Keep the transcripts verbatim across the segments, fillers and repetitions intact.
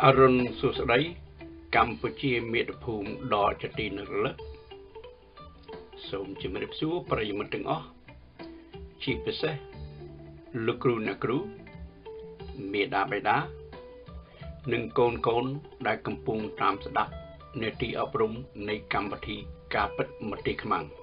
อรุณสุสดัยกัมพูชีเมียภูมิดอจตีนรกសូមជំរាបសួរប្រិយមិត្តទាំងអស់ជាពិសេសលោកគ្រូអ្នកគ្រូមេដាបេដានិងកូនកូនដែលកំពុងតាមស្ដាប់នាទីអប់រំនៃកម្មវិធីការពិតមតិខ្មាំង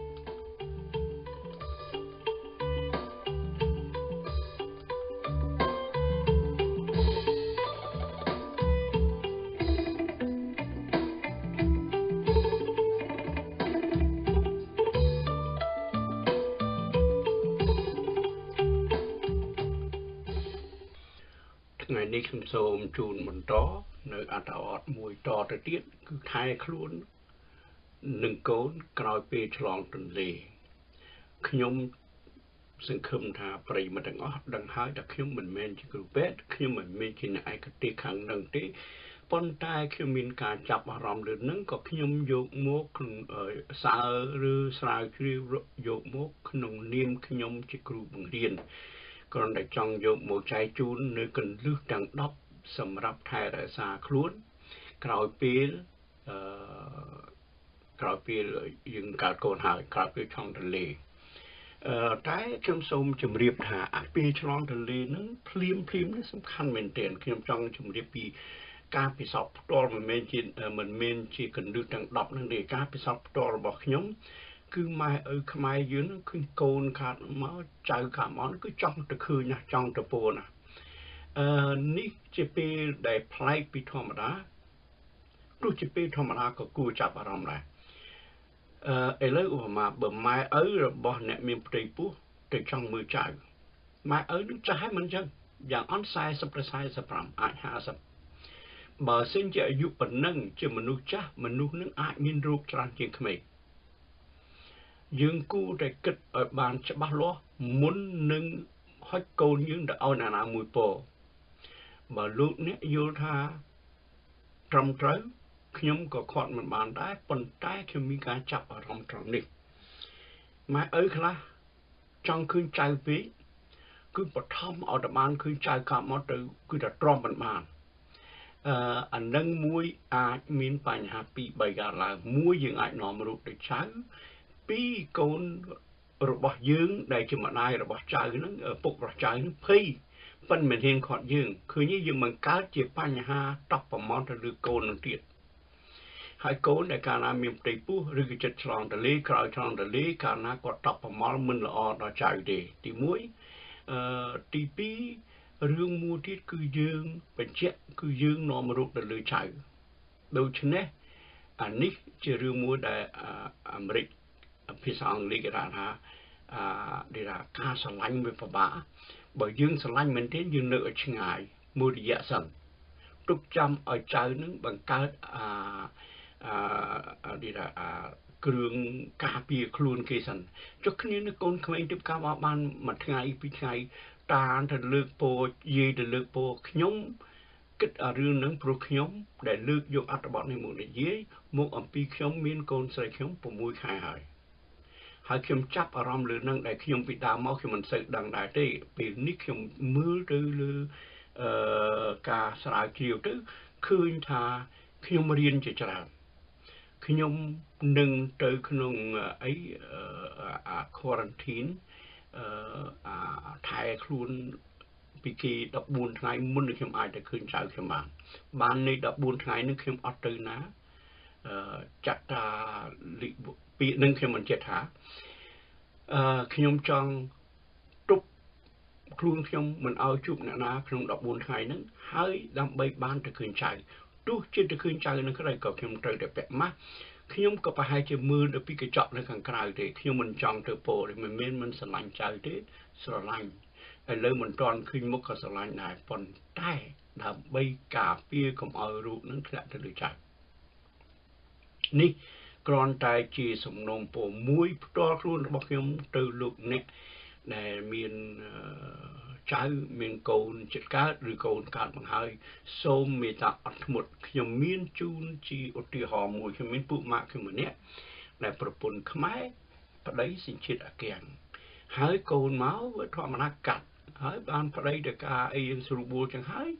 ថ្ងៃនេះខ្ញុំសូមជូនបន្តនៅអត្ថបទមួយតទៅទៀតគឺថែខ្លួននឹងកូនក្រោយពេលឆ្លងទន្លេខ្ញុំសង្ឃឹមថាប្រិយមិត្តទាំងអស់ដឹងហើយថាខ្ញុំមិនមែនជាគ្រូពេទ្យខ្ញុំមិនមែនជាអ្នកឯកទេសខាងនឹងទេប៉ុន្តែខ្ញុំមានការចាប់អារម្មណ៍លើនឹងក៏ខ្ញុំយកមកសើឬស្រាវជ្រាវយកមកក្នុងនាមខ្ញុំជាគ្រូបង្រៀនគ្រាន់តែចង់យកមកចែកជូននៅកន្លឹះទាំងដប់សម្រាប់ថែរក្សាខ្លួនក្រោយពេលអឺក្រោយពេលយើងកើតកូនហើយក្រោយពេលឆ្លងទន្លេអឺតែខ្ញុំសូមជម្រាបថាអាពេលឆ្លងទន្លេហ្នឹងភ្លាមភ្លាមនេះសំខាន់មែនទែនខ្ញុំចង់ជម្រាបពីការពិសោធន៍ផ្ទាល់មិនមែនជាមិនមែនជាកន្លឹះទាំងដប់ហ្នឹងទេការពិសោធន៍ផ្ទាល់របស់ខ្ញុំគឺម៉ែឪខ្មែរយើងឃើញកូនខាតមកចៅខាតមកគឺចង់ទៅឃើញណាចង់ទៅពោណាអឺនេះជាពេលដែលប្លែកពីធម្មតាទោះជាពេលធម្មតាក៏គួរចាប់អារម្មណ៍ដែរអឺឥឡូវឧបមាបើម៉ែឪរបស់អ្នកមានផ្ទៃពោះទៅចង់មើលចៅម៉ែឪនឹងចាស់ហើយមិនចឹងយ៉ាងអន់สี่สิบទៅสี่สิบห้าអាចห้าสิบបើសិនជាអាយុប៉ុណ្ណឹងជាមនុស្សចាស់មនុស្សនឹងអាចមានរោគច្រើនជាងក្មេងយើងគួរតែគិតឲ្យបានច្បាស់លាស់មុននឹងហុចកូនយើងទៅឲ្យអ្នកណាមួយពោបើលោកអ្នកយល់ថាត្រឹមត្រូវខ្ញុំក៏ខាត់មិនបានដែរប៉ុន្តែខ្ញុំមានការចាប់អារម្មណ៍ត្រង់នេះម៉ែឪខ្លះចង់ឃើញចៅពេកគឺបឋមឲ្យតែបានឃើញចៅកាប់មកទៅគឺតែទ្រាំមិនបានអឺអានឹងមួយអាចមានបញ្ហាពីរបីកើតឡើងមួយយើងអាចនាំរោគទៅចៅពីរកូនរបស់យើងដែលជាម្ដាយរបស់ចៅហ្នឹងពុករបស់ចៅហ្នឹងភ័យប៉ុន្តែមិនហ៊ានខាត់យើងឃើញយើងមិនកើតជាបញ្ហាតបប្រមន់ទៅលើកូននឹងទៀតហើយកូនដែលកាលណាមានផ្ទៃពោះឬក៏ចិត្តឆ្លងទន្លេក្រោយឆ្លងទន្លេកាលណាគាត់តបប្រមល់មិនល្អដល់ចៅទេទីមួយអឺទីពីររឿងមួយទៀតគឺយើងបញ្ជាក់គឺយើងនាំរោគទៅលើចៅដូច្នេះអានេះជារឿងមួយដែលអាមេរិកភាសាអង់គ្លេសគេថាអឺគេថាការស្រឡាញ់វាពិបាកបើយើងស្រឡាញ់មែនទេយើងនៅឲ្យឆ្ងាយមួយរយៈសិនទុកចាំឲ្យចៅនឹងបង្កើតអាអឺគេថាអាគ្រឿងការពារខ្លួនគេសិនចុះគ្នានឹងកូនក្មេងទើបកាប់បានមួយថ្ងៃពីរថ្ងៃតានទៅលើកពោយាយទៅលើកពោខ្ញុំគិតអារឿងនឹងព្រោះខ្ញុំដែលលើកយកអត្ថបទនេះមកនិយាយមកអំពីខ្ញុំមានកូនស្រីខ្ញុំ6ខែហើយហើយខ្ញុំចាប់អារម្មណ៍លើនឹងដែលខ្ញុំពីដើមមកខ្ញុំមិនសូវដឹងដែរទេពេលនេះខ្ញុំមើលទៅលើអឺការស្រាវជ្រាវទៅឃើញថាខ្ញុំរៀនជាច្រើនខ្ញុំនឹងទៅក្នុងអីអា quarantine អឺអាថែខ្លួនពីគេ14ថ្ងៃមុននឹងខ្ញុំអាចទៅឃើញចៅខ្ញុំបានបាននៃ14ថ្ងៃនេះខ្ញុំអត់ទៅណាអឺចាត់តាពាក្យនឹងខ្ញុំមិនចិត្តថាអឺខ្ញុំចង់ទប់ខ្លួនខ្ញុំមិនឲ្យជួបអ្នកណាក្នុង14ថ្ងៃហ្នឹងហើយដើម្បីបានទៅឃើញចៅទោះជាទៅឃើញចៅនឹងក្តីក៏ខ្ញុំត្រូវតែពាក់ម៉ាស់ខ្ញុំក៏ប្រហែលជាមើលទៅពីកញ្ចក់នៅខាងក្រៅទេខ្ញុំមិនចង់ទៅពោទេមិនមែនមិនស្រឡាញ់ចៅទេស្រឡាញ់ឥឡូវមិនទាន់ឃើញមុខក៏ស្រឡាញ់ដែរប៉ុន្តែដើម្បីការពារកុំឲ្យរូបនឹងធ្លាក់ទៅលើចៅនេះគ្រាន់តែជាសំណូមពរមួយផ្ទាល់ខ្លួនរបស់ខ្ញុំទៅលោកអ្នកដែលមានចៅមានកូនចិត្តកើតឬកូនកើតមកហើយសូមមេត្តាអត់ធ្មត់ខ្ញុំមានជូនជាឧទាហរណ៍មួយខ្ញុំមានពួកម៉ាក់ខ្ញុំម្នាក់ដែលប្រពន្ធខ្មែរប្តីសញ្ជាតិអាកៀងហើយកូនមកវាធម្មតាកាត់ហើយបានប្តីទៅការអីស្រួលបួលចឹងហើយ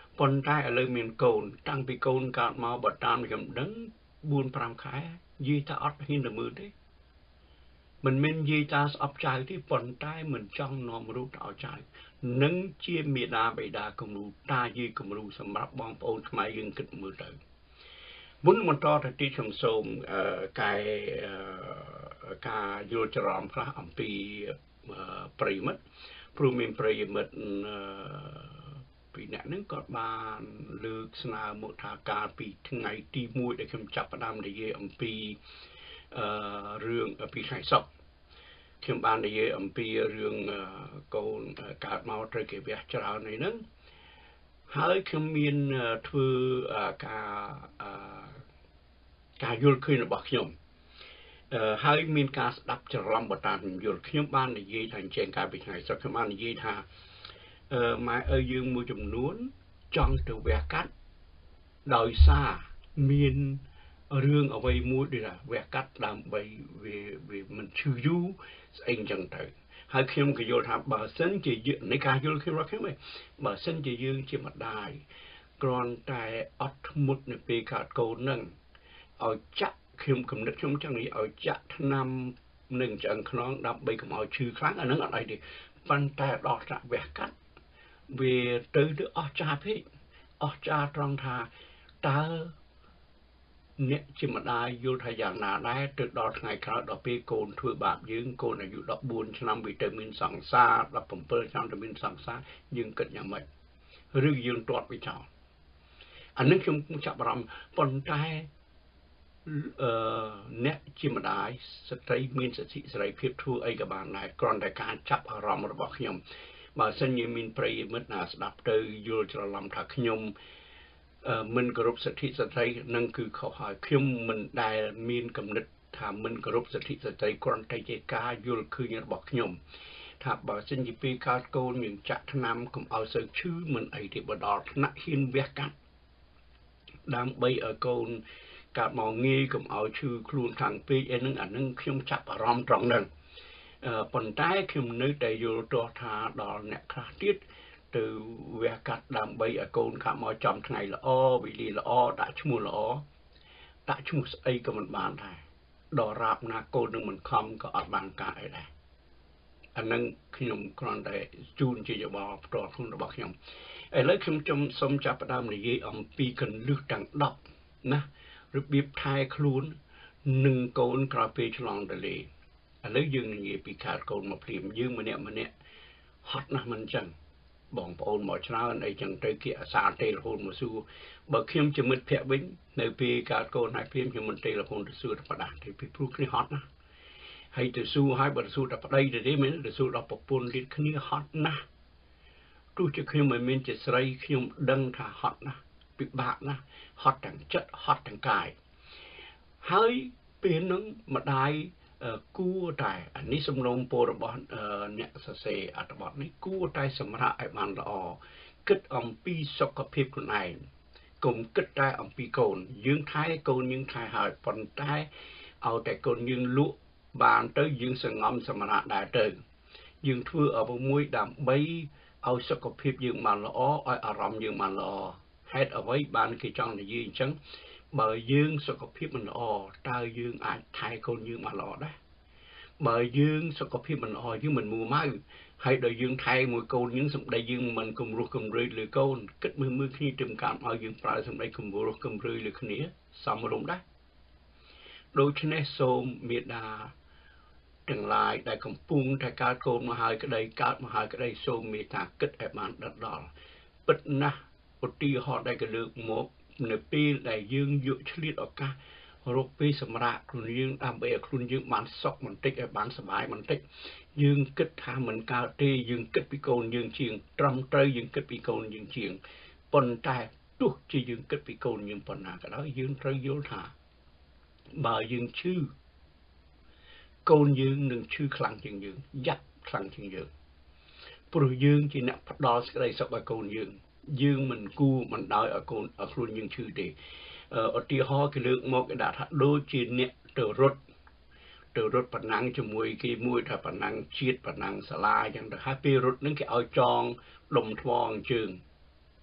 ប៉ុន្តែឥឡូវមានកូនតាំងពីកូនកើតមកបើតាមខ្ញុំដឹងបួនប្រាំខែនិយាយថាអត់ហ៊ានទៅមើលទេមិនមែននិយាយថាស្អប់ចៅទេប៉ុន្តែមិនចង់នាំរូបទៅឲ្យចៅនឹងជាមេដាបេដាគំរូតាយាយគំរូសម្រាប់បងប្អូនខ្មែរយើងគិតមើលទៅមុនបន្តទៅទីខ្ញុំសូមកែការយល់ច្រឡំខ្លះអំពីប្រិមិត្តព្រោះមានប្រិមិត្តពីអ្នកនឹងក៏បានលើកស្នើមកថាការពីថ្ងៃទីមួយដែលខ្ញុំចាប់ផ្ដើមនិយាយអំពីអឺរឿងពីថ្ងៃសុក្រខ្ញុំបាននិយាយអំពីរឿងកូនកើតមកត្រូវគេវះច្រើននេះហ្នឹងហើយខ្ញុំមានធ្វើការការយល់ឃើញរបស់ខ្ញុំហើយមានការស្ដាប់ច្រឡំបតាមយល់ខ្ញុំបាននិយាយថាអញ្ចឹងកាលពីថ្ងៃសុក្រខ្ញុំបាននិយាយថាម៉ែឪយើងមួយចំនួនចង់ទៅវះកាត់ដោយសារមានរឿងអ្វីមួយដូចថាវះកាត់ដើម្បីវាវាមិនឈឺយូរស្អីអញ្ចឹងទៅហើយខ្ញុំក៏យល់ថាបើសិនជានៃការយល់ខ្ញុំរបស់ខ្ញុំឯងបើសិនជាយើងជាម្ដាយគ្រាន់តែអត់ធ្មត់នៅពេលកើតកូននឹងឲ្យចាក់ខ្ញុំគំនិតខ្ញុំចឹងនិយាយឲ្យចាក់ថ្នាំនឹងឆ្អឹងខ្នងដើម្បីកុំឲ្យឈឺខ្លាំងអានឹងអត់អីទេប៉ុន្តែដល់ចាក់វះកាត់វាទៅទៅអស់ចាពេកអស់ចាត្រង់ថាតើអ្នកជាម្ដាយយល់ថាយ៉ាងណាដែរទៅដល់ថ្ងៃក្រោយដល់ពេលកូនធ្វើបាបយើងកូនអាយុដប់បួនឆ្នាំវាទៅមានសង្សារដប់ប្រាំពីរឆ្នាំទៅមានសង្សារយើងគិតយ៉ាងម៉េចឬយើងទាត់វាចោលអានេះខ្ញុំចាប់អារម្មណ៍ប៉ុន្តែអឺអ្នកជាម្ដាយស្ត្រីមានសិទ្ធិសេរីភាពធ្វើអីក៏បានដែរគ្រាន់តែការចាប់អារម្មណ៍របស់ខ្ញុំបើសិនជាមានប្រិយមិត្តណាស្ដាប់ទៅយល់ច្រឡំថាខ្ញុំមិនគោរពសិទ្ធិស្ត្រីនឹងគឺខុសហើយខ្ញុំមិនដែលមានគំនិតថាមិនគោរពសិទ្ធិស្ត្រីគ្រាន់តែជាការយល់ឃើញរបស់ខ្ញុំថាបើសិនជាពេលកើតកូនយើងចាក់ថ្នាំកុំឲ្យសូវឈឺមិនអីទេបើដល់ថ្នាក់ហ៊ានវះកាត់ដើម្បីឲ្យកូនកើតមកងាយកុំឲ្យឈឺខ្លួនខាងពេកអីហ្នឹងអាហ្នឹងខ្ញុំចាប់អារម្មណ៍ត្រង់ហ្នឹងប៉ុន្តែខ្ញុំនៅតែយល់ទាស់ថាដល់អ្នកខ្លះទៀតទៅវះកាត់ដើម្បីឲ្យកូនខាងមកចំថ្ងៃល្អវេលាល្អដាក់ឈ្មោះល្អដាក់ឈ្មោះស្អីក៏មិនបានដែរដល់រាបណាកូននឹងមិនខំក៏អត់បានការអីដែរអានឹងខ្ញុំគ្រាន់តែជូនជាយោបល់ផ្ទាល់ខ្លួនរបស់ខ្ញុំឥឡូវខ្ញុំចង់សូមចាប់ផ្ដើមនិយាយអំពីកន្លឹះទាំងដប់ណារបៀបថែខ្លួននឹងកូនក្រោយពេលឆ្លងទន្លេឥឡូវយើងនិយាយពីកើតកូនមកព្រាមយើងម្នាក់ម្នាក់ហត់ណាស់មិនចឹងបងប្អូនមកច្រើនអីចឹងទៅគេអាសាទេរហូតមកសួរបើខ្ញុំជាមិត្តភក្តិវិញនៅពេលកើតកូនហើយព្រាមខ្ញុំមិនទេរហូតទៅសួរទៅបដាទេពីព្រោះគ្នាហត់ណាស់ហើយទៅសួរហើយបើទៅសួរដល់ប្តីទៅទេមែនទៅសួរដល់ប្រពន្ធទៀតគ្នាហត់ណាស់ទោះជាខ្ញុំមិនមានជាស្រីខ្ញុំដឹងថាហត់ណាស់ពិបាកណាស់ហត់ទាំងចិត្តហត់ទាំងកាយហើយពេលហ្នឹងម្ដាយគួរតែអានេះសំណូមពររបស់អ្នកសរសេរអត្ថបទនេះគួរតែសម្រាប់ឲ្យបានល្អគិតអំពីសុខភាពខ្លួនឯងកុំគិតតែអំពីកូនយើងថែកូនយើងថែហើយប៉ុន្តែឲ្យតែកូនយើងលក់បានទៅយើងសង្ងំសម្រាប់ដែរទៅយើងធ្វើអ្វីមួយដើម្បីឲ្យសុខភាពយើងបានល្អឲ្យអារម្មណ៍យើងបានល្អហេតុអ្វីបានគេចង់និយាយអញ្ចឹងបើយើងសុខភាពមិនល្អតើយើងអាចថែកូនយើងបានល្អដែរបើយើងសុខភាពមិនល្អយើងមិនមួម៉ៅហើយដល់យើងថែមួយកូនយើងសម្ដីយើងមិនគំរោះគំរើយលើកូនគិតមើលមើលគ្នាទៅកាមឲ្យយើងប្រើសម្ដីគំរោះគំរើយលើគ្នាសមរម្យដែរដូច្នេះសូមមេដាទាំងឡាយដែលកំពុងតែកើតកូនមកហើយក្តីកើតមកហើយក្តីសូមមេត្តាគិតឲ្យបានដិតដល់ពិតណាស់ឧទាហរណ៍ដែលគេលើកមកនៅពេលដែលយើងយកឆ្លៀតឱកាសរកពេលសម្រាប់ខ្លួនយើងដើម្បីឲ្យខ្លួនយើងបានសុខបន្តិចឲ្យបានសុបាយបន្តិចយើងគិតថាមិនកើតទេយើងគិតពីកូនយើងជាងត្រឹមត្រូវយើងគិតពីកូនយើងជាងប៉ុន្តែទោះជាយើងគិតពីកូនយើងប៉ុណ្ណាក៏ដោយយើងត្រូវយល់ថាបើយើងឈឺកូនយើងនឹងឈឺខ្លាំងជាងយើងយ៉ាប់ខ្លាំងជាងយើងព្រោះយើងជាអ្នកផ្ដល់សេចក្តីសុខឲ្យកូនយើងយើងមិនគួរមិនដោយឲ្យកូនឲ្យខ្លួនយើងឈឺទេឧទាហរណ៍គេលើកមកគេដាក់ថាដូចជាអ្នកទៅរត់ទៅរត់ប៉ណ្ណាំងជាមួយគេមួយថាប៉ណ្ណាំងជាតិប៉ណ្ណាំងសាលាអញ្ចឹងទៅហើយពេលរត់នឹងគេឲ្យចងដុំថ្មអញ្ជើញ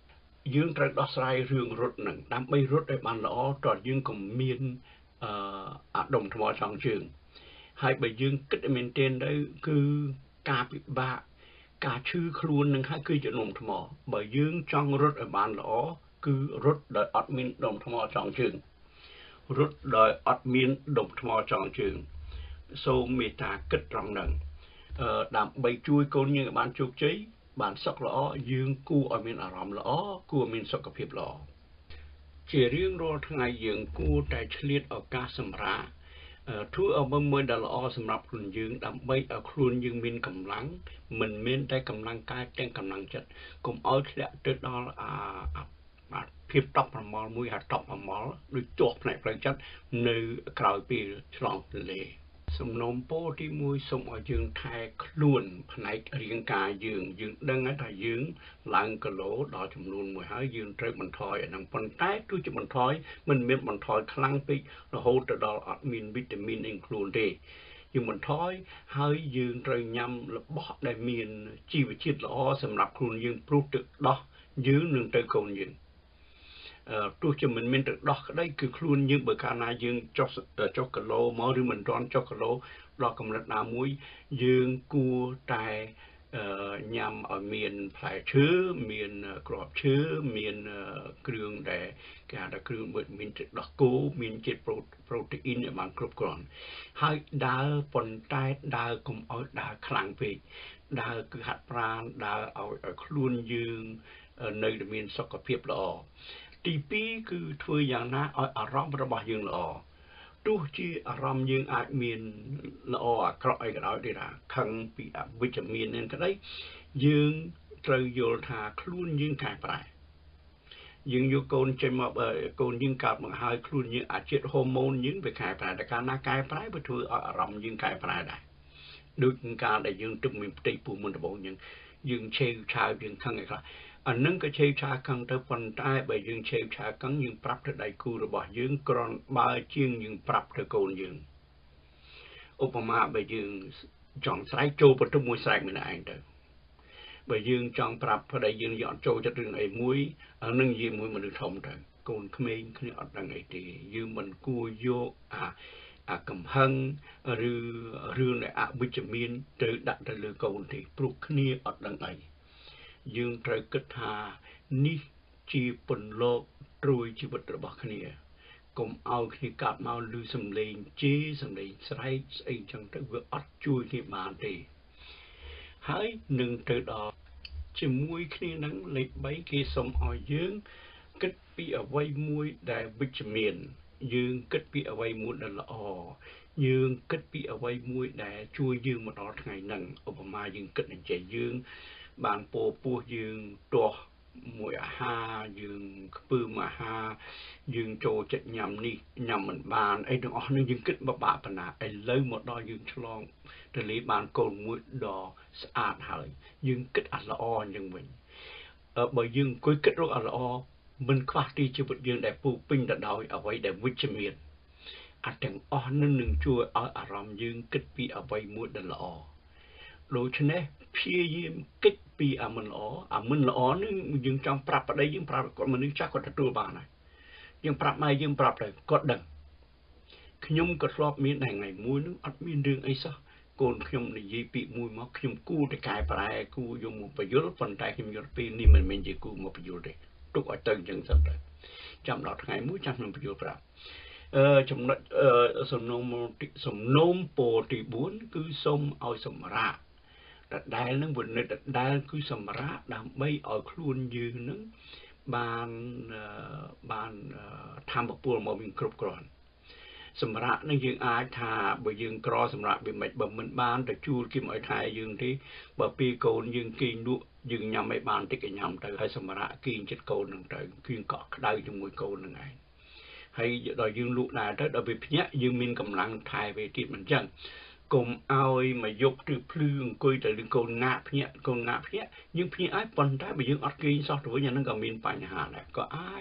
យើងត្រូវដោះស្រាយរឿងរត់នឹងដើម្បីរត់ឲ្យបានល្អតើយើងក៏មានអឺអាដុំថ្មចង់ជើងហើយបើយើងគិតមែនទែនទៅគឺការពិបាកការឈឺខ្លួននឹងហើយគឺជាដុំថ្មបើយើងចង់រត់ឲ្យបានល្អគឺរត់ដោយអត់មានដុំថ្មចង់ជើងរត់ដោយអត់មានដុំថ្មចង់ជើងសូមមេត្តាគិតត្រង់ហ្នឹងអឺដើម្បីជួយកូនយើងឲ្យបានជោគជ័យបានសុខល្អយើងគួរឲ្យមានអារម្មណ៍ល្អគួរមានសុខភាពល្អជារៀងរាល់ថ្ងៃយើងគួរតែឆ្លៀតឱកាសសម្រាកធ្វើអ្វីមួយដែលល្អសម្រាប់ខ្លួនយើងដើម្បីឲ្យខ្លួនយើងមានកម្លាំងមិនមែនតែកម្លាំងកាយទាំងកម្លាំងចិត្តកុំឲ្យធ្លាក់ទៅដល់អាភាពតប់ប្រមល់មួយហៅតប់ប្រមល់ដូចជាប់ផ្នែកផ្លូវចិត្តនៅក្រោយពេលឆ្លងទន្លេសំណូមពរទីមួយសូមឲ្យយើងថែខ្លួនផ្នែករាងកាយយើងយើងដឹងថាយើងឡើងគីឡូដល់ចំនួនមួយហើយយើងត្រូវបន្ថយអាហ្នឹងប៉ុន្តែទោះជាបន្ថយមិនមានបន្ថយខ្លាំងពេករហូតទៅដល់អត់មានវីតាមីនអីខ្លួនទេយើងបន្ថយហើយយើងត្រូវញ៉ាំរបស់ដែលមានជីវជាតិល្អសម្រាប់ខ្លួនយើងព្រោះទឹកដោះយើងនឹងទៅកូនយើងទោះជាមិនមានទឹកដោះក្តីគឺខ្លួនយើងបើកាលណាយើងចុះចុះគីឡូមកឬមិនទាន់ចុះគីឡូដល់កម្រិតណាមួយយើងគួរតែញ៉ាំឲ្យមានផ្លែឈើមានគ្រាប់ឈើមានគ្រឿងដែលគេហៅថាគ្រឿងវិតាមីនទឹកដោះគោមានជាតិប្រូតេអ៊ីនឲ្យបានគ្រប់គ្រាន់ហើយដើរប៉ុន្តែដើរកុំឲ្យដើរខ្លាំងពេកដើរគឺហាត់ប្រាណដើរឲ្យខ្លួនយើងនៅតែមានសុខភាពល្អទីពីរគឺធ្វើយ៉ាងណាឲ្យអារម្មណ៍របស់យើងល្អទោះជាអារម្មណ៍យើងអាចមានល្អអាក្រក់អីក៏ដោយទេថាខឹងពីអវិជ្ជមាននឹងក្តីយើងត្រូវយល់ថាខ្លួនយើងកែប្រែយើងយកកូនចេញមកកូនយើងកើតមកហើយខ្លួនយើងអាជាតិហូម៉ូនយើងវាកែប្រែតែកាលណាកែប្រែវាធ្វើឲ្យអារម្មណ៍យើងកែប្រែដែរដូចកាលដែលយើងទឹកមានផ្ទៃពោះមុនដំបូងយើងយើងឆេវឆាវយើងខឹងអីខ្លះអានឹងក៏ឆេវឆាវខឹងទៅប៉ុន្តែបើយើងឆេវឆាវខឹងយើងប្រាប់ទៅដៃគូរបស់យើងគ្រាន់បើជាងយើងប្រាប់ទៅកូនយើងឧបមាបើយើងចង់ស្រែកចូលបន្ទប់មួយស្រែកម្នាក់ឯងទៅបើយើងចង់ប្រាប់ប្តីយើងយកចូលចិត្តរឿងអីមួយអានឹងនិយាយមួយមនុស្សធំទៅកូនក្មេងគ្នាអត់ដឹងអីទេយើងមិនគួរយកអាអាកំហឹងឬរឿងដែលអវិជ្ជមានទៅដាក់ទៅលើកូនទេព្រោះគ្នាអត់ដឹងអីយើងត្រូវគិតថានេះជាពន្លកត្រួយជីវិតរបស់គ្នាកុំឲ្យគ្នាកាត់មកឮសំឡេងជេរសំឡេងស្រែកស្អីចឹងទៅវាអត់ជួយគ្នាបានទេហើយនឹងទៅដល់ជាមួយគ្នានឹងលេខបីគេសុំឲ្យយើងគិតពីអ្វីមួយដែលវិជ្ជមានយើងគិតពីអ្វីមួយដែលល្អយើងគិតពីអ្វីមួយដែលជួយយើងមកដល់ថ្ងៃហ្នឹងឧបមាយើងគិតអញ្ចឹងយើងបានពោពោះយើងទាស់មួយអាហារយើងខ្ពើមអាហារយើងចូលចិត្តញ៉ាំនេះញ៉ាំមិនបានអីទាំងអស់នេះយើងគិតបបាក់បណ្ណាឥឡូវមកដល់យើងឆ្លងទលេបានកូនមួយដ៏ស្អាតហើយយើងគិតអាល្អអញ្ចឹងវិញបើយើងអង្គុយគិតរកអាល្អមិនខ្វះទីជីវិតយើងដែលពុះពេញទៅដោយអ្វីដែលវិជ្ជមានអាទាំងអស់នឹងនឹងជួយឲ្យអារម្មណ៍យើងគិតពីអ្វីមួយដែលល្អដូច្នេះព្យាយាមគិតពីអាមិនល្អអាមិនល្អនឹងយើងចង់ប្រាប់ប្តីយើងប្រាប់គាត់មនុស្សចាស់គាត់ទទួលបានហើយយើងប្រាប់ម៉ែយើងប្រាប់ទៅគាត់ដឹងខ្ញុំក៏ធ្លាប់មានតែថ្ងៃមួយនឹងអត់មានរឿងអីសោះកូនខ្ញុំនិយាយពាក្យមួយមកខ្ញុំគូតែកែប្រែគូយកមកបញ្យល់ប៉ុន្តែខ្ញុំយល់ពេលនេះមិនមែនជាគូមកបញ្យល់ទេទុកឲ្យទៅអញ្ចឹងសិនទៅចាំដល់ថ្ងៃមួយចាំខ្ញុំបញ្យល់ប្រាប់អឺចំណុចសំណុំសំណុំពរទីបួនគឺសូមឲ្យសម្រាកដដែលនឹងវិនិច្ឆ័យដដែលគឺសម្រាប់ដើម្បីឲ្យខ្លួនយើងនឹងបានបានធម្មពលមកវិញគ្រប់គ្រាន់សម្រាប់នឹងយើងអាចថាបើយើងក្រសម្រាប់វាមិនបើមិនបានទៅជួលគឹមឲ្យថែយើងទេបើពេលកូនយើងគេងលក់យើងញ៉ាំឲ្យបានតិចក៏ញ៉ាំទៅហើយសម្រាប់គេងចិត្តកូននឹងទៅគឺកក់ក្ដៅជាមួយកូននឹងឯងហើយដល់យើងលក់ដែរទៅដល់វាភ្ញាក់យើងមានកម្លាំងថែវាទៀតមិនចឹងកុំឲ្យមកយកឬភ្លឺអង្គុយទៅលើកូនងាក់ភ្ញាក់កូនងាក់ភ្ញាក់យើងភ្ញាក់ឲ្យប៉ុន្តែបើយើងអត់គេងសោះទៅវិញអានឹងក៏មានបញ្ហាដែរក៏អាច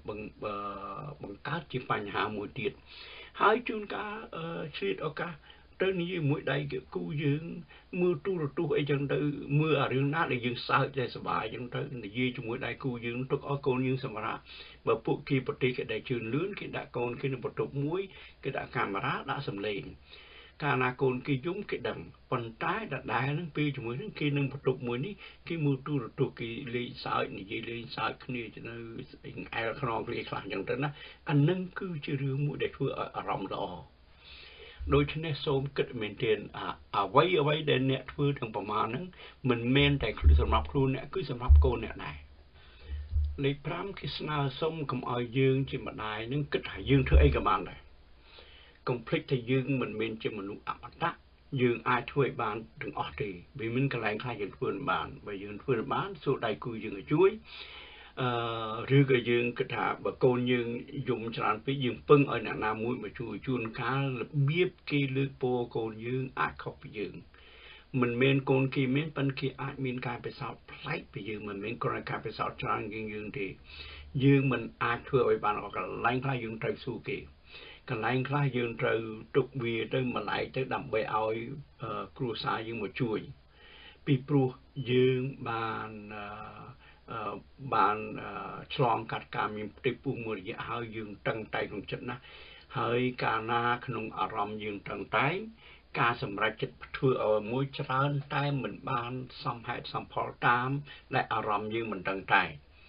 បង្បង្កើតជាបញ្ហាមួយទៀតហើយជួនកាលឆ្លៀតឱកាស tới như mũi đây kiểu cú dương mưa tu rồi tu ấy chẳng tới mưa ở riêng nát để dương sao để sờ bài chẳng tới để duy cho mũi đây cú dương tục ở con dương sờ mà mà phụ kia bật đi cái đại trường lớn cái đại con cái nó bật tục mũi cái đại camera đã sầm lên cả na con kia dũng cái đằng phần trái đặt đài nó pi cho mũi nó kia nó bật tục mũi ní cái mưa tu rồi tu cái lấy sao này gì lấy sao cái này cho nó ai không cái khác chẳng tới na anh nâng cứ chưa riêng mũi để thưa ở rộng đóโดยเฉพาะโซมกิดเมนเทนอ่าเอาไว้เอาไว้เดินเนี่ยเพื่อถึงประมาณนั้นมันเมนแต่สำหรับครูเนี่ยคือสำหรับโกนเนี่ยได้เลยพร้อมคิดนาส้มกับเอายืงจิมาได้นั่งกิดหายืงเท่าไอ้กับมันเลยคอมพลีทที่ยืงมันเมนจิมนุษย์อัปตะยืงอาช่วยบานถึงออตีวิมินกระแรงคลายยืงเพื่อนบานไปยืงเพื่อนบานสู้ได้คุยยืงช่วยหรือก็ยืงกระถาบโกนยืงยุ่มฉลาดไปยืงปึ้งเอาหน้านามุ้ยมาช่วยจุนค้าเบียบกีลึกโปโกนยืงอาเข้าไปยืงมันเมนโกนกีเมนปันกีอาจมีการไปสาวไพลไปยืงมันเมนกรณีการไปสาวจางยืงยืงทียืงมันอาจช่วยไว้บานออกกันไล่คลายยืงใจสู้กีกันไล่คลายยืงใจตุกเวียได้มาไล่ได้ดำไปเอาครูสายยืงมาช่วยปีปลูยืงบานบานฉลองกัดการมีติปูมือเยอะหายยืงตั้งใจของจัดนะหายการนาขนมอารมณ์ยืงตั้งใจการสำหรับจัดทั่วเอามวยจราใต้เหมือนบานสัมผัสสัมผัสตามและอารมณ์ยืงเหมือนตั้งใจ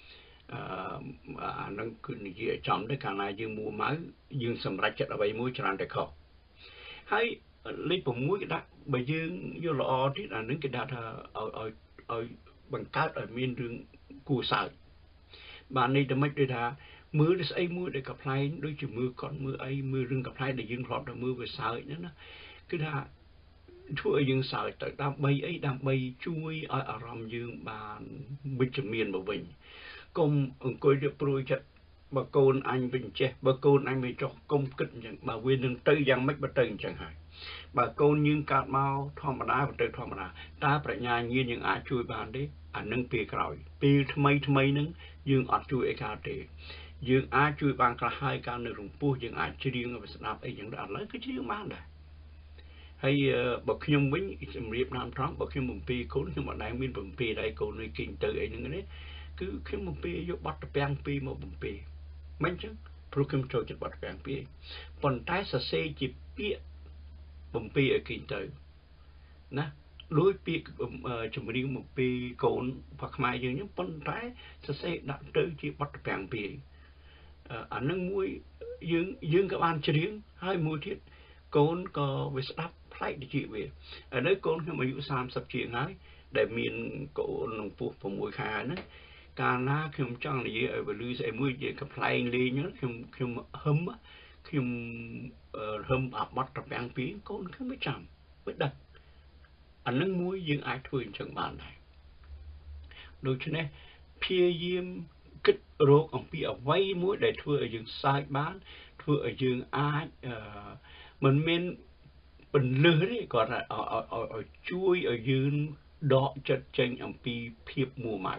นั่นคือเยอะจำได้การนายืงมัวไม้ยืงสำหรับจัดเอาไว้มวยจราแต่เขาให้เล่นผมมวยก็ไปยืงโยลอที่อันนั้นก็ได้เอาเอาเอาบังคับเอาเมียนดึงกูใส่บ้านนี้จะไม่ได้ท่ามือได้ใส่มือได้กับไพลด้วยจุดมือก่อนมือไอ้มือรึงกับไพลได้ยืนคลอดได้มือไปใส่นั่นนะคือท่าช่วยยืนใส่แต่ดำใบไอ้ดำใบช่วยอารมณ์ยืนบานบิจเมียนบ่บินกลมองค์กรจะปลุกจัดบะโกนอันเป็นเจ้บะโกนอันเป็นจอกกลมกึศอย่างบะเวียนหนึ่งตื้อยังไม่บะเติงจังหายบะโกนยืนกาดเมาธรรมดาบะเติงธรรมดาตาปรัชญายืนยังอาช่วยบานได้อันนึงปีกลอยปีทำไมทำไมนึงยืงอัดช่วยไอ้การเตะยืงอาช่วยบางกระหายการในหลวงปู่ยืงอาช่วยยืงเอาไปสนับไอ้อย่างนั้นแล้วก็ช่วยบ้านได้ให้บอกขยมวิ่งสำเร็จน้ำท้องบอกขยมปุ่มปีคนขยมอะไรมีปุ่มปีได้คนในกิ่งเตยไอ้นึงนี้คือขยมปุ่มปียกบัตรแปลงปีมาปุ่มปีไม่ใช่เพราะขยมโจจัดบัตรแปลงปีปนท้ายสเสจิบปีปุ่มปีไอ้กิ่งเตยนะđối với chúng mình mộtปีโกนผักไม้อย่างนี้ปนท้ายจะเสด็จเตยจีบัดแปลงปีอันนั้นมวยยืงยืงกับอันเฉียงให้มวยทิศโกนก็ไปสตับไพร์ดิจีเวอันนั้นโกนเขามาอยู่สามสัปดาห์ไงแต่มีนโกนหลวงปู่ผมมวยขานั้นการน่าเข้มจังเลยเอาไปลื้อใส่มวยเยอะกับไพร์เลยเนาะเข้มเข้มหึมเข้มหึมอับบัดแปลงปีโกนเขาไม่จำไม่ดักอันนั้นมวยยังอาจช่วยจังบ้านได้โดยเฉพาะเพียยิมกิดโรคของพี่เอาไว้มวยได้ช่วยยังสายบ้านช่วยยังอาจมันเป็นเป็นเลือดก่อนเอาเอาเอาเอาช่วยเอายืนดอกจัดจังอันปีเพียบมัวใหม่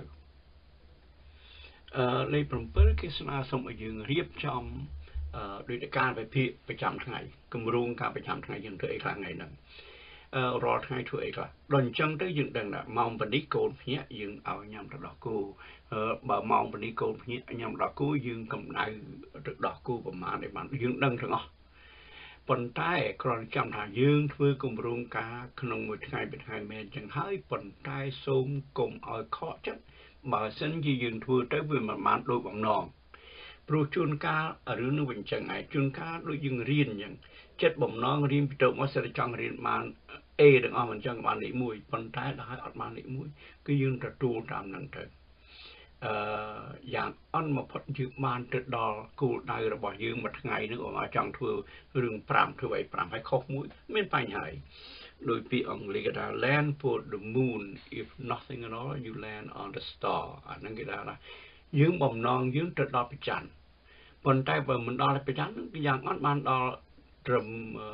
เลยผมเปิดกิจนาสมัยยืนเรียบจำโดยการไปพี่ไปจำทั้งไงกำรุงการไปจำทั้งไงยังเธออีกครั้งไงนั่นรอทั้งช่วยอีกละโดนจังได้ยืนดังน่ะมองปนิโกนเนี้ยยืนเอายำดอกกูบ่มองปนิโกนเนี้ยยำดอกกูยืนกำไรดอกกูประมาณในมันยืนดังทั้งอ๋อปนใต้กรอนจำถ่ายยืนเพื่อกลุ่มรุงกาขนมมือไทยเป็นไทยเมนจังให้ปนใต้ส้มกลมเอาข้อจัดบ่เส้นยืนยืนทั่วได้เวลามันโดยบังนองปลูกจุนกาหรือนึกเป็นจังไงจุนกาโดยยืนเรียนอย่างเจ็ดบ่มน้องเรียนพิจารณาเสด็จจังเรียนมาเอดังอมันจังมาหนีมวยปนท้ายได้ออกมาหนีมวยก็ยืนตะตูตามนั่งเถิดอย่างอันมาพอดยืมมันติดดอลกูได้ระบายยืมมาทั้งไงนึกออกมาจังทัวเรื่องปรามทัวไอ้ปรามให้ครบมวยไม่ไปไหนโดยปีอังกฤษก็ได้ land for the moon if nothing at all you land on the star อันนั้นก็ได้ละยืมบ่มน้องยืมติดดอลไปจันปนท้ายบ่มันดอลไปจันอย่างอันมันดอลตรม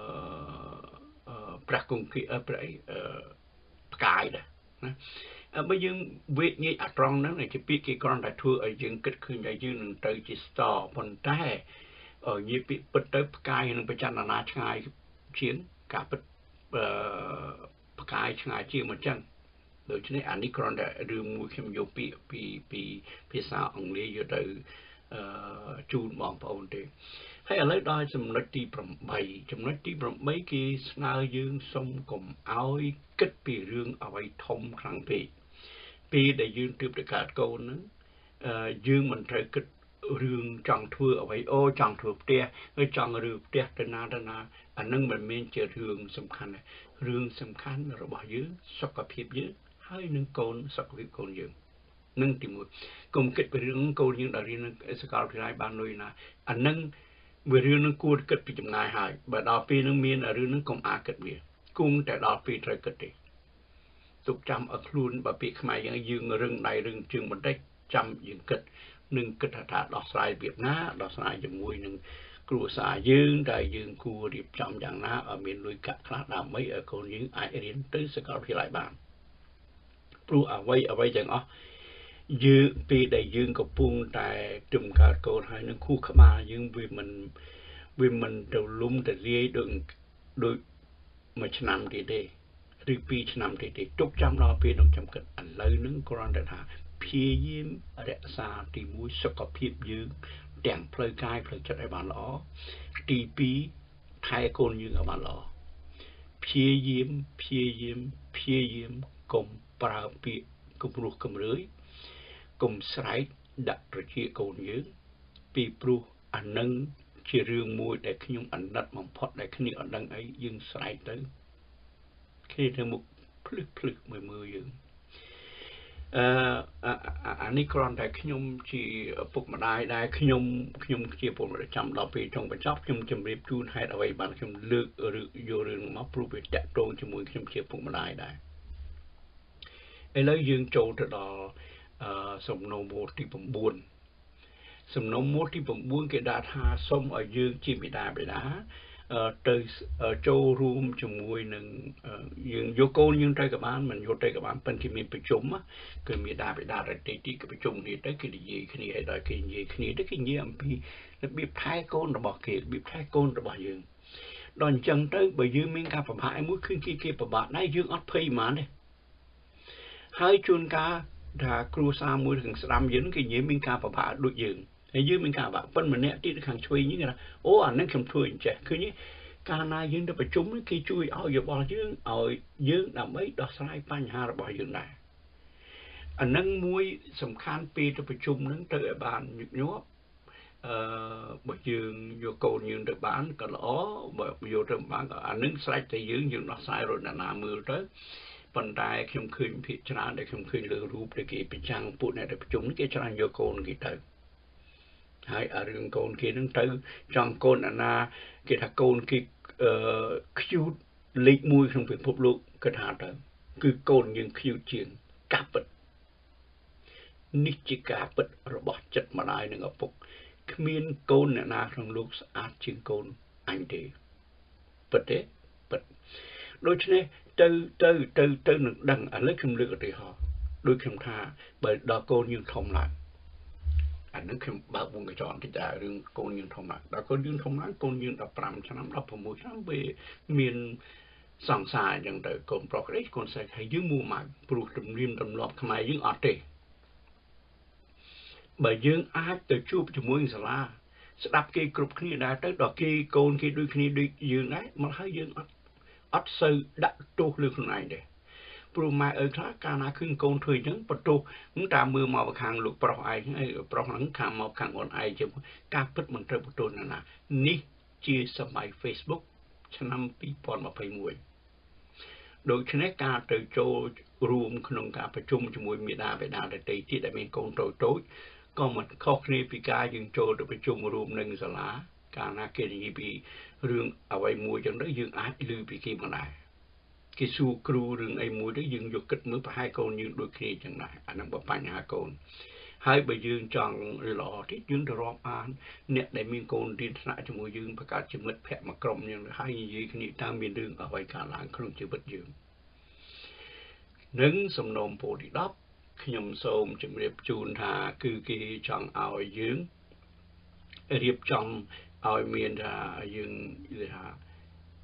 ประกงกีเออประเอ่อกายเด้นะbây giờ việc như ở trong đó này chỉ biết cái con đại thua ở dương kết khơi đại dương từ chỉ sờ phần trái ở như bị bứt tới cài nó bị chăn là na chai chiến cả bứt ประกายช่างจีมันจังโดยเฉพาะอันนี้กรณีเรื่องมวยเข้มโยปีปีปีภาษาอังกฤษอยู่ในจูนมองพระองค์เดชให้อะไรได้จำนวนที่ประมาณจำนวนที่ประมาณกี่สนายืงสมกลมเอาคิดปีเรื่องเอาไว้ทมครั้งปีปีได้ยืนติดประกาศโกนนั้นยืงมันใช้คิดเรื่องจังทั่วเอาไว้โอ้จังทั่วเตี้ยเอ้จังเรื่องเตี้ยเดินนาเดินนาอันนั้นมันไม่เจอเรื่องสำคัญเรื่องสำคัญเราบอกยืงสุขภาพยืงให้หนึ่งโกนสุขภาพโกนยืงนึ่งติมุดกลมคิดไปเรื่องโกนยืงอะไรนึงสกาลที่ไรบ้านเลยนะอันนั้นเมื่อเรื่องนั้นกูดคิดไปจำนายหายแบบดาวปีนึงมีอะไรนึงกลมอาคิดเบียกุ้งแต่ดาวปีไตรกิดดิตุกจำอัคลุนแบบปีขมายยังยืงเรื่องใดเรื่องจึงมันได้จำยืงคิดหนึ่งกิจถาดอกสายเบียดหน้าดอกสายจมูกหนึ่งครูสายยืงได้ยืงกูรีบจำอย่างน้าเอาเมียนลุยกะคลาดดำไม่เอาคนยืงไอเรียนตื้อสกาวที่หลายบ้านปลูเอาไว้เอาไว้จังอ๋อยืงปีได้ยืงกับปุ้งแต่จุ่มกาดโกนให้นึงคู่ขมายืงวิมันวิมันเดาลุ่มแต่เลี้ยโดยโดยมาชนำดีเดหรือปีชนำดีเดจุกจำเราปีต้องจำกันอันเลยนึงกรอนเดินหาเพียยิ้มเรศาตีมุ้ยสกปรกยืงแต่งเพลย์กายเพลย์จัดไอ้บ้านล้อตีปีไทยโกนยืงไอ้บ้านล้อเพียยิ้มเพียยิ้มเพียยิ้มกลมปราปีกลมรูกลมเรือยกลมสไลด์ดัดระเจียโกนยืงปีปลูอันนึงเชื่อเรื่องมวยแต่ขยมอันนัดมังพอดแต่ขนี้อันดังไอ้ยืงสไลด์ตึงแค่เธอมุกพลึกพลึกมือมือยืงอันนี้กรอนแต่ขยมที่ปลุกมาได้ได้ขยมขยมที่ผมจะจำเราไปจงไปชอบขยมจำเรียบจูนให้เอาไว้บ้านขยมเลือกหรือโยเรื่องมาปลุกไปแตะตรงจมูกขยมเชี่ยวปลุกมาได้ได้ไอ้แล้วยืงโจตดอสมโนโมที่ผมบุญสมโนโมที่ผมบุญเกิดหาส้มเอายืงจีไม่ได้ไปนะเตยโจรูมจมูกหนึ่งยังโยโกนยังใจกับบ้านมันโยใจกับบ้านเป็นที่มีประชุมอ่ะก็มีได้ไปได้แต่ที่กับประชุมนี่ได้คือดีขึ้นนี่ได้คือดีขึ้นนี่ได้คือเยี่ยมพี่แล้วบีบท้ายโกนระบอกเกศบีบท้ายโกนระบอกยืงตอนจังเตยไปยืงมีการประพายมุ้ยขึ้นกี่กี่ประบาดได้ยืงอัดเพย์มาเนี่ยให้จุนกาถ้าครูสามมือถึงสามยืงกี่ยืงมีการประพายดุยืงไอ้ยืมเป็นการแบบเป็นเหมือนเนี้ยที่ทางช่วยนี่ไงนะโอ้อันนั้นคำช่วยจริงคือนี้การนายยืมได้ประชุมนี่คือช่วยเอาอย่าบอกยืมเอายืมทำให้ดอกสลายปัญหาระบายยืมได้อันนั้นมวยสำคัญปีได้ประชุมนั้นเจอบ้านหยุดยัวเอ่อบ่ยืมโยโกนยืมได้บ้านก็ล้อบ่โยได้บ้านก็อันนั้นสลายแต่ยืมยืมดอกสลายrồiนามือเด้อปันได้เข้มขึ้นพิจารณาได้เข้มขึ้นเรื่องรูปได้กี่เป็นจังพูดในได้ประชุมนี่ก็จะโยโกนกี่เตอให้อาเรื่องโกนกี่นั่งตื้อจังโกนอันน่ะกี่ถ้าโกนกี่เอ่อคิวเล็กมวยของเป็นพบลูกกระถางเตอคือโกนยังคิวเชียงกาบดนิจิกาบดระบอบจัดมาได้หนึ่งอปุกขมิ้นโกนเนี่ยนาของลูกสะอาดเชียงโกนอันเดียปิดเด้ปิดโดยเฉพาะตื้อตื้อตื้อตื้อหนึ่งดังอะไรคำเลือกที่họโดยคำท่าเปิดดอกโกนยังทองหลังอันนั้นคือบางวงกระจรที่จะเรื่องโกนยืนทองหลังแต่โกนยืนทองหลังโกนยืนตับปรำฉะนั้นเราผมมองฉะนั้นไปมีนสังสารอย่างเดิมโกนปลอกได้โกนใส่ให้ยืมมูหมากปลูกตำริมตำลอบทำไมยืมอัดเตะใบยืมอาจจะชูบจมูกสลาสดับกีกรุบขี้ได้แต่ดอกกีโกนกีด้วยขี้ด้วยยืมได้มันให้ยืมอัดอัดสื่อดักตัวเรื่องคนไหนเด้ปลูกมาเออครับการนาขึ้นโกนถุยนั้นประตูมึงตามมือมาบางลูกปลอกไอ้ไอ้ปลอกหลังขางมาขางอ่อนไอเจ้าการพิดมันเติมประตูนั่นนะนี่จีสมัยเฟซบุ๊กฉะนั้นปีปอนมาไปมวยโดยชนะการเติโจรวมขนมการประชุมจมวยมีดาไปดาแต่ตีที่ได้เป็นโกนโตโต้ก็มันข้อคณีปีกายังโจโดยประชุมรวมหนึ่งสลาการนาเกณฑ์ยี่ปีเรื่องเอาไว้มวยจนได้ยังอาจลือปีกีมันได้กิสูครูเรื่องไอ้มวยได้ยืนยกขึ้นมือไปให้โกนยืนโดยคลีจังไหนอันนั้นเป็นปัญหาโกนให้ไปยืนจังหล่อที่ยืนรอบอ่านเนี่ยได้มีโกนดินธนาจมูกยืนประกาศจิมเล็ดแผลมากรมยังให้ยืนคณีตามมีเรื่องเอาไว้การล้างเครื่องจืดยืนหนึ่งสมนมโพธิดับขยมโสมจิมเรียบจูนทาคือกีจังเอายืนเรียบจังเอาเมียนทายืนเลยฮะ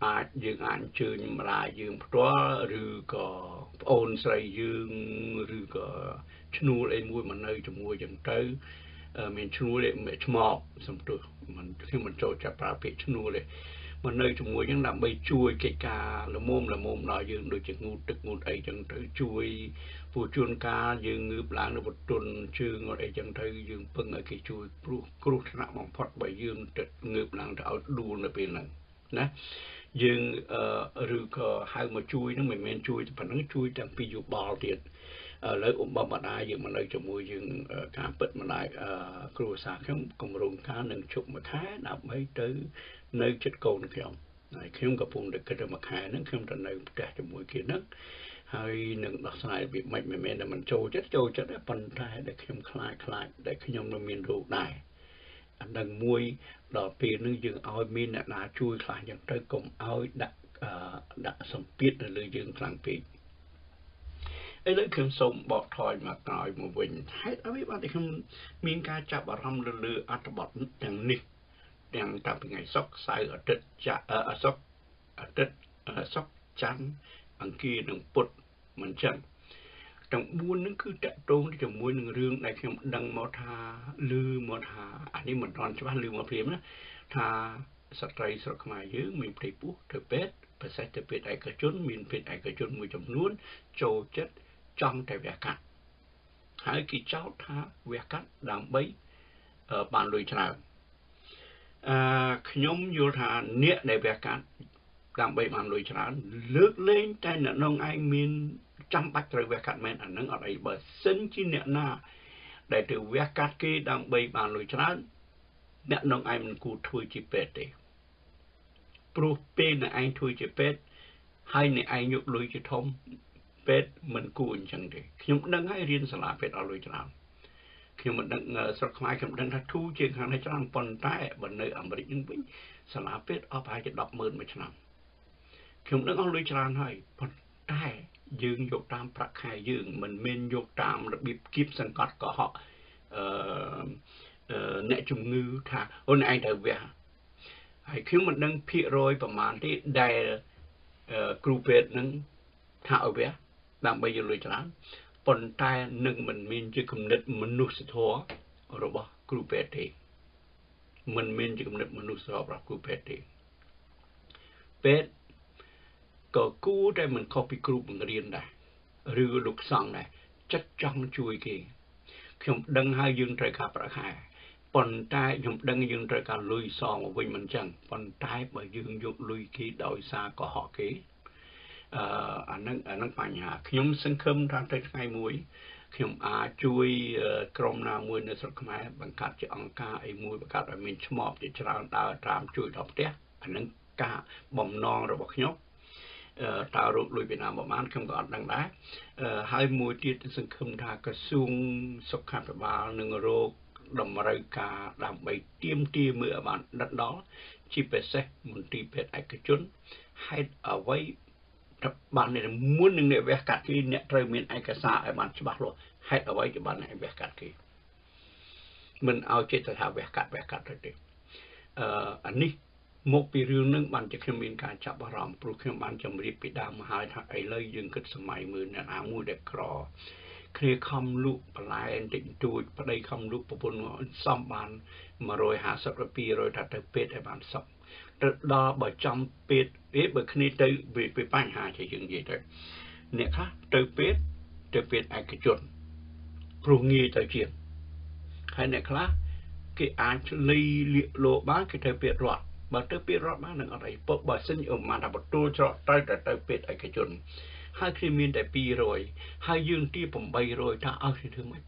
អាចយើងអាចអញ្ជើញម្ដាយយើងផ្ទាល់ឬក៏ប្អូនស្រីយើងឬក៏ឈ្នួលអីមួយមកនៅជាមួយចឹងទៅមានឈ្នួលមានឆ្មបសំទោសមិនខ្ញុំមិនចូលចាប់ប្រើពាក្យឈ្នួលទេមកនៅជាមួយចឹងដើម្បីជួយកិច្ចការល្មមល្មមដល់យើងដូចជាងូតទឹកងូតអីចឹងទៅជួយពូជួនកាលយើងងើបឡើងនៅបន្ទន់ជើងអីចឹងទៅយើងពឹងឲ្យគេជួយព្រោះគ្រោះថ្នាក់បំផុតបើយើងទៅងើបឡើងទៅឲ្យដួលនៅពេលហ្នឹងណាយើងឬក៏ហៅមកជួយហ្នឹងមិនមែនជួយតែប៉ុណ្្នឹងជួយទាំងពីយោបល់ទៀតឥឡូវឧបមាម្ដាយយើងមកនៅជាមួយយើងការពិតម្ដាយគ្រួសារខ្ញុំគម្រោងការនឹងជប់មួយខែដើម្បីទៅនៅចិត្តកូនខ្ញុំហើយខ្ញុំកំពុងតែគិតថាមួយខែហ្នឹងខ្ញុំទៅនៅផ្ទះជាមួយគេហ្នឹងហើយនឹងដោះស្រាយវាមិនមែនតែមិនចូលចិត្តចូលចិត្តតែប៉ុន្តែដែលខ្ញុំខ្លាចខ្លាចដែលខ្ញុំនៅមានរោគដែរអានឹងមួយដល់ពេលហ្នឹងយើងឲ្យមានអ្នកណាជួយខ្លះយ៉ាងទៅកុំឲ្យដាក់ដាក់សម្ពាធទៅលើយើងខ្លាំងពេកឥឡូវខ្ញុំសូមបកថយមកក្រោយមកវិញហេតុអ្វីបានតែខ្ញុំមានការចាប់អារម្មណ៍លើអត្ថបទទាំងនេះទាំងតាំងពីថ្ងៃសុក្រសៅរ៍អាទិត្យចាសុក្រអាទិត្យសុក្រច័ន្ទអង្គារនិងពុធមិនចឹងទាំងបួនហ្នឹងគឺតកតងជាមួយនឹងរឿងដែលខ្ញុំដឹងមកថាឮមកថាអានេះមិនទាន់ច្បាស់ឮមកព្រាមណាថាស្ត្រីស្រុកខ្មែរយើងមានផ្ទៃពោះទៅពេទ្យប្រសិទ្ធទៅពេទ្យឯកជនមានពេទ្យឯកជនមួយចំនួនចូលចិត្តចង់តែវះកាត់ហើយគេចោទថាវះកាត់ដើម្បីបានលុយច្រើនអឺខ្ញុំយល់ថាអ្នកដែលវះកាត់ដើម្បីបានលុយច្រើនលើកលែងតែអ្នកនងឯងមានចាំបាច់ត្រូវវះកាត់មែនអានឹងអត់អីបើសិនជាអ្នកណាដែលទៅវះកាត់គេដើម្បីបានលុយច្រើនអ្នកនងឯងមិនគួរធ្វើជាពេទ្យទេព្រោះពេលអ្នកឯងធ្វើជាពេទ្យហើយអ្នកឯងយកលុយជាធំពេទ្យមិនគួរអញ្ចឹងទេខ្ញុំដឹងហើយរៀនសាលាពេទ្យអត់លុយច្រើនខ្ញុំមិនដឹងស្រុកខ្មែរខ្ញុំដឹងថាធូរជាងខាងនេះច្រើនប៉ុន្តែបើនៅអាមេរិកនឹងវិញសាលាពេទ្យអស់ប្រហែលជា ដប់ម៉ឺន មួយឆ្នាំខ្ញុំដឹងអស់លុយច្រើនហើយប៉ុន្តែយើងយកតាមប្រាក់ខែយើងមិនមែនយកតាមរបៀបគៀបសង្កត់កុហកអឺអ្នកជំងឺថាអូនឯងត្រូវវះហើយខ្ញុំមិនដឹងភាគរយប្រមាណទេដែលគ្រូពេទ្យនឹងថាឲ្យវះដើម្បីយកលុយច្រើនប៉ុន្តែនឹងមិនមានជាគំនិតមនុស្សធម៌របស់គ្រូពេទ្យទេមិនមានជាគំនិតមនុស្សធម៌របស់គ្រូពេទ្យទេពេទ្យក៏គួរតែមិនខុសពីគ្រូបង្រៀនដែរឬលោកសង្ឃដែរចិត្តចង់ជួយគេខ្ញុំដឹងហើយយើងត្រូវការប្រាក់ខែប៉ុន្តែខ្ញុំដឹងយើងត្រូវការលុយសងមកវិញមិនចឹងប៉ុន្តែបើយើងយកលុយគេដោយសារកុហកគេអឺអានឹងអានឹងបញ្ហាខ្ញុំសង្ឃឹមថាទៅថ្ងៃមួយខ្ញុំអាចជួយក្រុមណាមួយនៅស្រុកខ្មែរបង្កើតជាអង្គការអីមួយបង្កើតឲ្យមានឈ្មោះជាច្រើនដើរតាមជួយដល់ផ្ទះអានឹងការបំណងរបស់ខ្ញុំតើរោគលុយពីណាប្រហែលខ្ញុំក៏អត់ដឹងដែរហើយមួយទៀតសង្ឃឹមថាក្រសួងសុខាភិបាលនឹងរោគតម្រូវការដើម្បីទាមទារមើលឲ្យបានដិតដល់ជាពិសេសមន្ទីរពេទ្យឯកជនហេតុអ្វីបានមុននឹងអ្នកវះកាត់គេអ្នកត្រូវមានឯកសារឲ្យបានច្បាស់លាស់ហេតុអ្វីគេបានអ្នកវះកាត់គេមិនឲ្យចិត្តថាវះកាត់វះកាត់ទៅទេអឺអានេះមកពីរឿងនឹងបានជាខ្ញុំមានការចាប់អារម្មណ៍ព្រោះខ្ញុំបានជម្រាបពីដើមមកហើយថាឥឡូវយើងគិតសម័យមើលអ្នកណាមួយដែលក្រគ្នាខំលក់បន្លែបន្តិចបន្តួចប្តីខំលក់ប្រពន្ធសំបានមួយរយហាសិបឬពីររយថាទៅពេទ្យឲ្យបានសុខទៅដល់បើចំពេទ្យអេបើគ្នាទៅវាបញ្ហាជាយើងនិយាយទៅអ្នកខ្លះទៅពេទ្យទៅពេទ្យឯកជនព្រោះងាយទៅជាងហើយអ្នកខ្លះគេអាចលីលៀកលោបានគេទៅពេទ្យរដ្ឋបើទៅពេទ្យរដ្ឋបាននឹងអត់អីពុកបើសិនអ៊ំបានថាបន្ទូលច្រកទៅទៅទៅពេទ្យឯកជនហើយគេមានតែពីររយហើយយើងទី800ថាឲ្យគេធ្វើម៉េច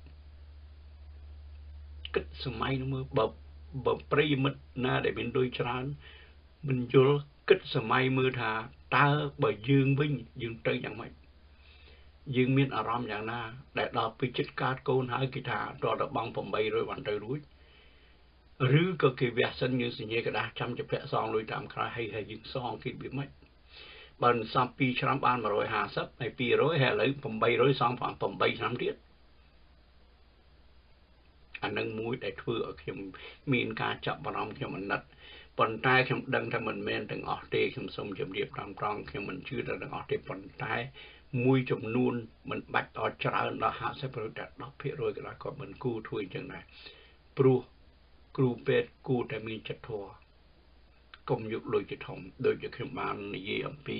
គិតសម័យនោះមើលបើបើប្រិយមិត្តណាដែលមានលុយច្រើនមិនយល់គិតសម័យមើលថាតើបើយើងវិញយើងទៅយ៉ាងម៉េចយើងមានអារម្មណ៍យ៉ាងណាដែលដល់ពេលចិត្តកាតកូនហើយគេថាតើដល់បង800បានទៅរួចឬក៏គេវះសិនយើងសញ្ញាกระดาษចាំជាពាក់សងលុយតាមក្រៅហើយហើយយើងសងគេវាមិនបើសំពីរឆ្នាំបានមួយរយហាសិបហើយពីររយហើយឥឡូវ800សងបាន8ឆ្នាំទៀតអានឹងមួយដែលធ្វើឲ្យខ្ញុំមានការចាប់អារម្មណ៍ខ្ញុំអាណិតប៉ុន្តែខ្ញុំដឹងថាមិនមែនទាំងអស់ទេខ្ញុំសូមជម្រាបតាមត្រង់ខ្ញុំមិនជឿថាទាំងអស់ទេប៉ុន្តែមួយចំនួនមិនបាច់ដល់ច្រើនដល់ห้าสิบเปอร์เซ็นต์តែដប់ភាគរយក៏ដោយគាត់មិនគួរធ្វើអញ្ចឹងដែរព្រោះគ្រូពេទ្យគួរតែមានចិត្តធម៌កុំយកលុយជាធំដូចជាខ្ញុំបាននិយាយអំពី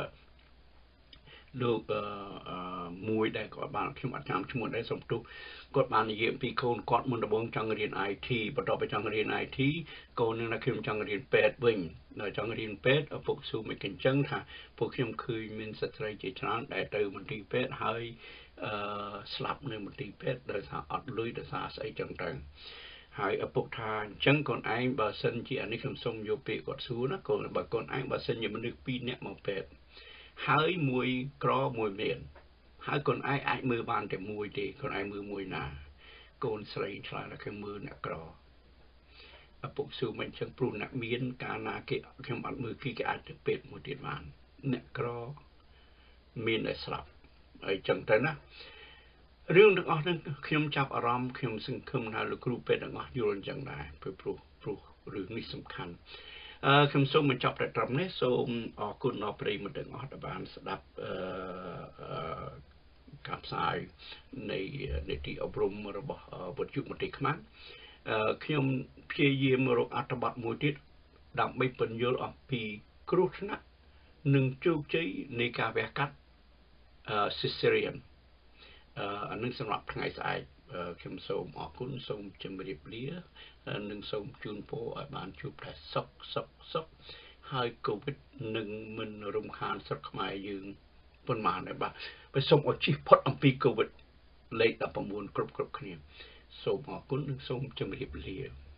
លោកមួយដែលគាត់បានខ្ញុំអត់ចាំឈ្មោះដែរសំទុះគាត់បាននិយាយអំពីកូនគាត់មុនដំបូងចង់រៀន ไอ ที បន្ទាប់ពីចង់រៀន ไอ ที កូននឹងថាខ្ញុំចង់រៀនពេទ្យវិញដល់ចង់រៀនពេទ្យឪពុកស៊ូមិនកញ្ចឹងថាពួកខ្ញុំឃើញមានស្ត្រីជាច្រើនដែលទៅមន្ទីរពេទ្យហើយអឺស្លាប់នៅមន្ទីរពេទ្យដោយសារអត់លុយដោយសារស្អីចឹងទៅហើយឪពុកថាអញ្ចឹងកូនឯងបើសិនជាអានេះខ្ញុំសូមយកពាក្យគាត់សួរណាកូនបើកូនឯងបើសិនជាមនុស្សពីរនាក់មកពេទ្យហើយមួយក្រមួយមានហើយកូនឯងអាចមើលបានតែមួយទេកូនឯងមើលមួយណាកូនស្រីឆ្លើយថាគេមើលអ្នកក្រឪពុកសួរមិនអញ្ចឹងព្រោះអ្នកមានកាលណាគេខ្ញុំអត់មើលគេគេអាចទៅពេទ្យមួយទៀតបានអ្នកក្រមានតែស្លាប់ហើយអញ្ចឹងទៅណារឿងទាំងអស់ហ្នឹងខ្ញុំចាប់អារម្មណ៍ខ្ញុំសង្ឃឹមថាលោកគ្រូពេទ្យទាំងអស់យល់អញ្ចឹងដែរព្រោះព្រោះរឿងនេះសំខាន់អឺខ្ញុំសូមបញ្ចប់តែត្រឹមនេះសូមអរគុណដល់ប្រិយមិត្តទាំងអស់ដែលបានស្ដាប់អឺការផ្សាយនៃនីតិអប់រំរបស់វិទ្យុមន្ទីរខ្មែរអឺខ្ញុំព្យាយាមរកអត្ថបទមួយទៀតដើម្បីពន្យល់អំពីគ្រោះថ្នាក់និងជោគជ័យនៃការវះកាត់អឺ Cesarean អឺអានឹងសម្រាប់ថ្ងៃស្អែកខ្ញុំសូមអរគុណសូមជម្រាបលានិងសូមជូនពរឲ្យបានជួបតែសុខសុខសុខហើយកូវីដនឹងមិនរំខានស្រុកខ្មែរយើងប៉ុន្មានដែរបាទបើសូមឲ្យជិះផុតអំពីកូវីដលេខដប់ប្រាំបួនគ្រប់គ្រប់គ្នាសូមអរគុណនិងសូមជម្រាបលា